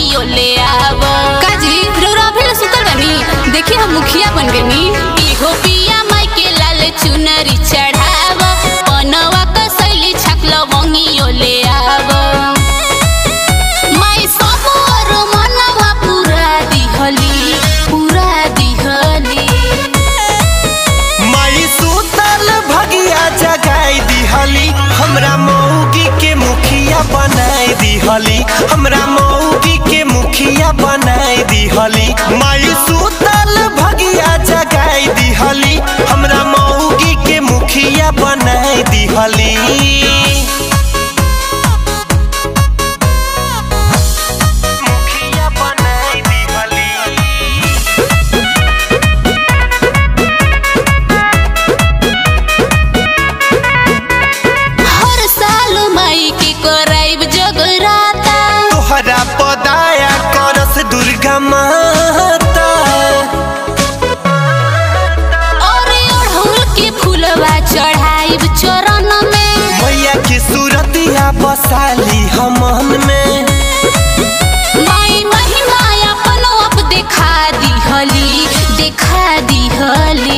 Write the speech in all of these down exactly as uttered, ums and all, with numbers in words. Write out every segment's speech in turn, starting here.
वंगियो ले आव काजी रौरा भेल सुतल बनी देखी हम मुखिया बन गनी इहो पिया माई के लाल चुनरी चढ़ाव पनवा का सैली छकल वंगियो ले आव माई सबोर मनवा पूरा दिहली पूरा दिहली माई सुतल भगिया जगाई दिहली हमरा मौगी के मुखिया बनाई दिहली हमरा मौगी के मुखिया बनाई दिहली माई सुतल भगिया जगाई दिहली हमरा मौगी के मुखिया बनाई दिहली पदाया करस दुर्गा माता और अड़हुल के फूलवा चढ़ाइब चरण में मैया की सूरतिया बसाली हमन में माई महिमा अपन अब देखा दिहली देखा दिहली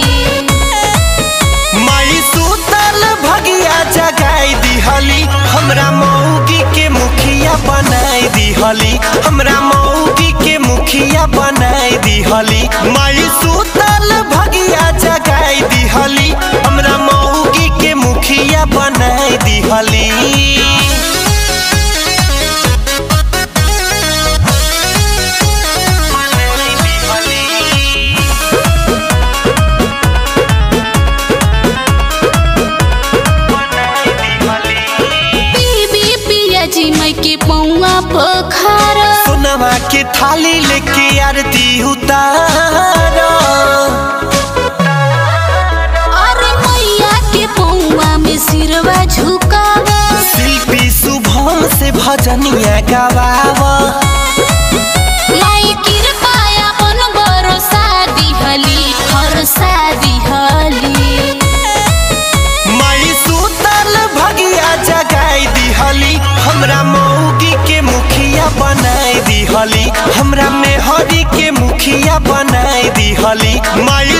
माई सुतल भगिया जगाई दिहली हमरा मौगी के मुखिया बनाई दिहली हमरा मौगी के मुखिया बनाई दिहली माई सुतल भगिया जगाई दिहली हमरा मौगी के मुखिया बनाई दिहली के पौवा पखार सोनवा के थाली लेके आरती उतार अरे मैया के पौवा में सिरवा झुकावा शिल्पी शुभम से भजनिया गवावा माई कृपा अपन भरोसा दिहली भरोसा दिहली माई सुतल भगिया जगाई दिहली हमरा मौगी के मुखिया बनाई दिहली हमरा मेहरी के मुखिया बनाई दिहली माई